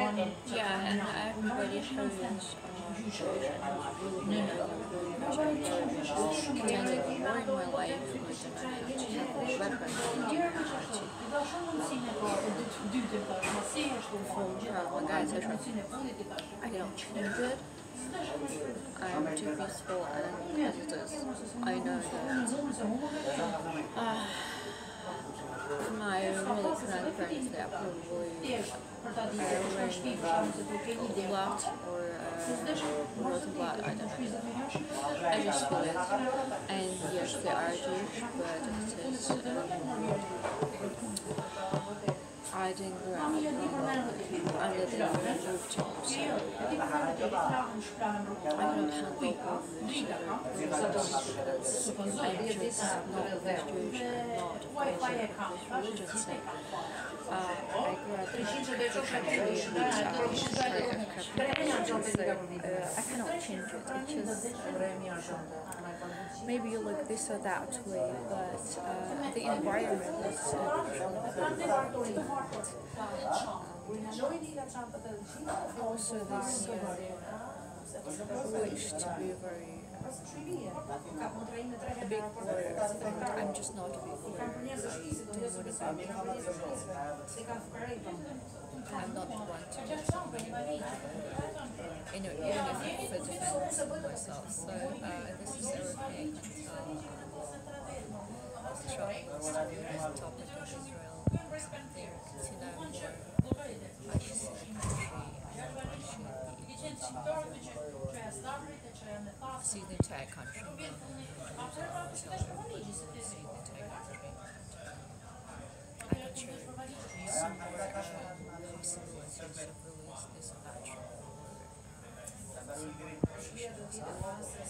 Yeah, and everybody has version pretending more in my life with the man to have a weapon помогает совершенно. I cannot change it. I'm too peaceful and as it is. I know that my really current friends, they are probably wearing blood or rotten blood, I don't know. I just feel it. And yes, they are Jewish, but it is I didn't grow up under the rooftop, so I cannot handle all this I'm just not with Jewish, I'm not with religion, so I grew up in a country so I cannot change it. It's just maybe you look this or that way, but the environment is also this wish to be very a big warrior. I'm just not a big warrior. I'm not one to do something. Even if I defend myself. So this is everything until Trump wants to be the topic of Israel or something to know more. I should see the country and I should be able to see the entire country. See the entire country. I can share some more possibilities of release this natural.